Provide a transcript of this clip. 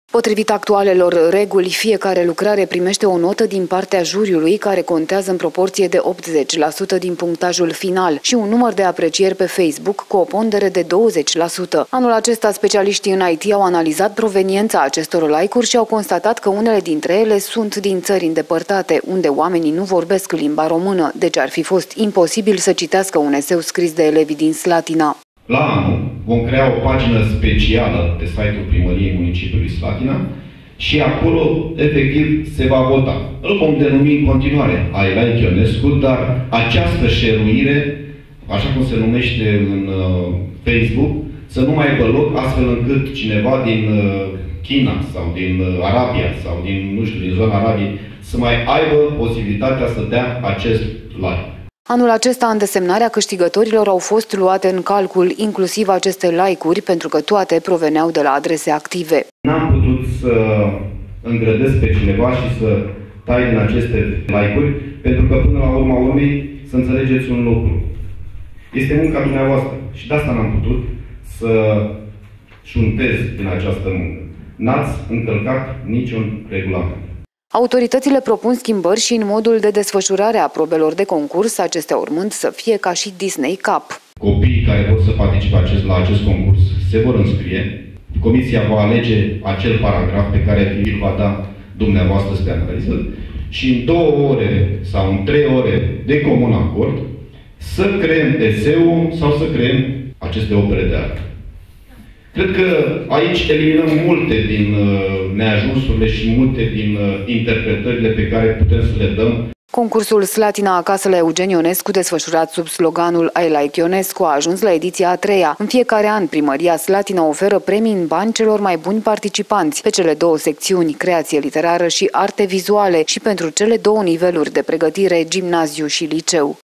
Potrivit actualelor reguli, fiecare lucrare primește o notă din partea juriului, care contează în proporție de 80% din punctajul final, și un număr de aprecieri pe Facebook cu o pondere de 20%. Anul acesta, specialiștii în IT au analizat proveniența acestor like-uri și au constatat că unele dintre ele sunt din țări îndepărtate, unde oamenii nu vorbesc limba română, deci ar fi fost imposibil să citească un eseu scris de elevii din Slatina. La anul vom crea o pagină specială pe site-ul Primăriei Municipiului Slatina și acolo, efectiv, se va vota. Îl vom denumi în continuare I Like Ionescu, dar această șeruire, așa cum se numește în Facebook, să nu mai aibă loc, astfel încât cineva din China sau din Arabia sau din, nu știu, din zona Arabiei să mai aibă posibilitatea să dea acest like. Anul acesta, în desemnarea câștigătorilor au fost luate în calcul inclusiv aceste like-uri, pentru că toate proveneau de la adrese active. N-am putut să îngrădesc pe cineva și să tai din aceste like-uri, pentru că până la urma urmei să înțelegeți un lucru. Este munca dumneavoastră și de asta n-am putut să șuntez din această muncă. N-ați încălcat niciun regulament. Autoritățile propun schimbări și în modul de desfășurare a probelor de concurs, acestea urmând să fie ca și Disney Cup. Copiii care vor să participe la acest concurs se vor înscrie. Comisia va alege acel paragraf pe care îl va da dumneavoastră spre analiză și în 2 ore sau în 3 ore de comun acord să creăm eseul sau să creăm aceste opere de artă. Cred că aici eliminăm multe din neajunsurile și multe din interpretările pe care putem să le dăm. Concursul Slatina Acasă la Eugen Ionescu, desfășurat sub sloganul I Like Ionescu, a ajuns la ediția a 3-a. În fiecare an, Primăria Slatina oferă premii în bani celor mai buni participanți pe cele 2 secțiuni, creație literară și arte vizuale, și pentru cele 2 niveluri de pregătire, gimnaziu și liceu.